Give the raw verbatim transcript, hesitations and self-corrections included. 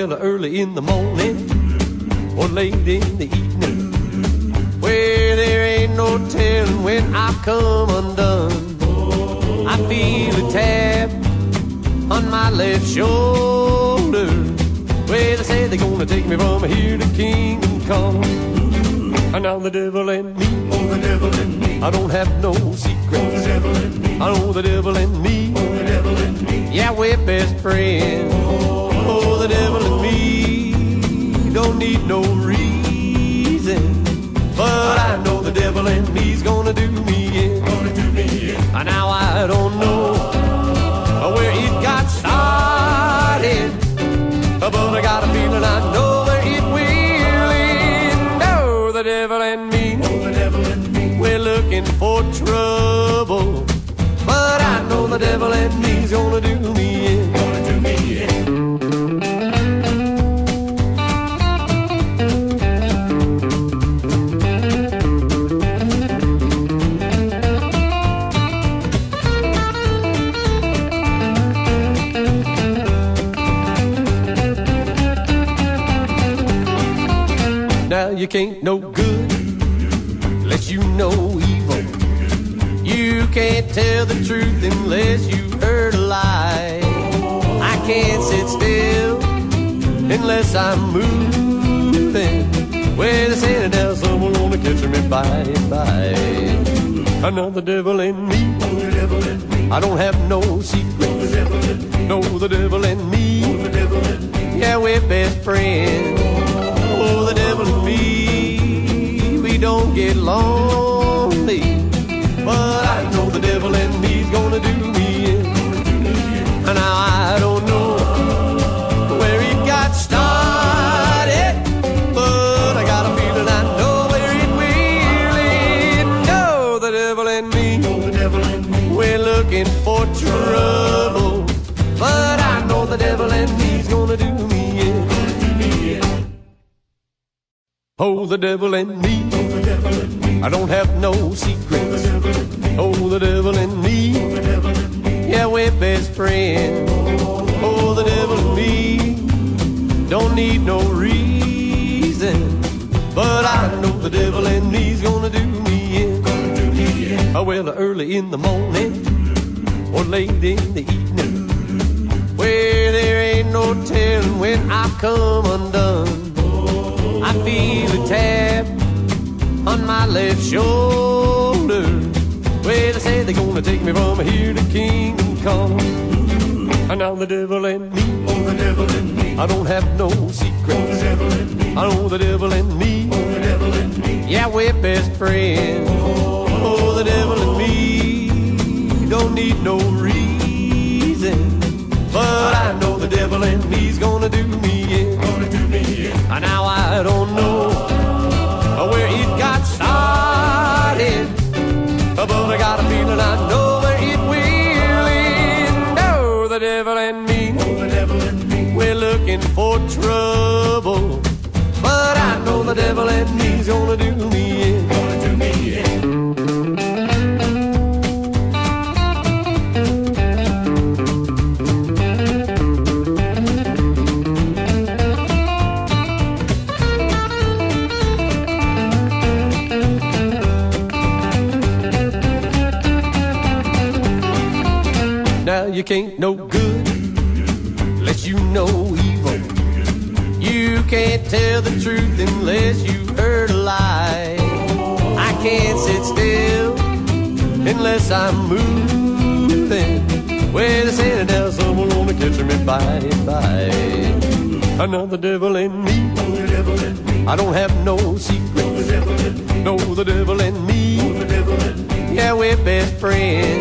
well, early in the morning or late in the evening, where there ain't no telling when I come undone. I feel a tap on my left shoulder, well, they say they're gonna take me from here to Kingdom Come. And now the devil and me, oh, the devil and me, I don't have no secrets. oh, the devil and me, I know the devil and me, oh, the devil and me, yeah, we're best friends. Oh, the devil and me don't need no reason, but I know the devil and me's gonna do me in. gonna do me in. And now I don't know where it got started, but I got a feeling I know where it will end. Oh, the devil and me, oh, the devil and me, we're looking for trouble, but I know the devil and me's gonna do me in. gonna do me in. Now you can't know good unless you know evil. You can't tell the truth unless you've heard a lie. I can't sit still unless I'm moving. Well, they say that now someone's gonna catch me by and by. Another devil in me, oh, the devil and me, I don't have no oh, the secrets. devil and me, No, the devil and oh, me, the devil and me, yeah, we're best friends. Oh, the devil and me, we don't get lonely, but I know the devil and me's gonna do me in. And now I don't know where it got started, but I got a feeling I know where it will end. Oh, the devil and me, oh, the devil and me, we're looking for trouble, but I know the devil and me's gonna do me in. gonna do me in. Oh, the devil and me, oh, the devil and me, I don't have no oh, the secrets. devil and me, Oh, the devil and oh, me, the devil and me, yeah, we're best friends. Oh, the devil and me don't need no reason, but I know the devil and me's gonna do me in. gonna do me in. Oh, well, early in the morning or late in the evening, where there ain't no telling when I come undone. I feel a tap on my left shoulder, well, they say they're gonna take me from here to Kingdom Come. And now the devil and me, oh, the devil and me, I don't have no oh, the secrets. devil and me, I know the devil and me, oh, the devil and me, yeah, we're best friends. Oh, the devil and me don't need no reason, but I know the devil and me's gonna do me in. gonna do me in. And now I don't know where it got started, but I got a feeling I know where it will end. Oh, the devil and me, oh, the devil and me, we're looking for trouble, but I know the devil and me's gonna do me in. gonna do me in. Now you can't know good unless you know evil. You can't tell the truth unless you've heard a lie. I can't sit still unless I'm moving. Well, they say that now someone's gonna catch me by and by. Another devil in me, oh, the devil and me, I don't have no oh, the secrets. devil and me, No, the devil and oh, me, the devil and me, yeah, we're best friends.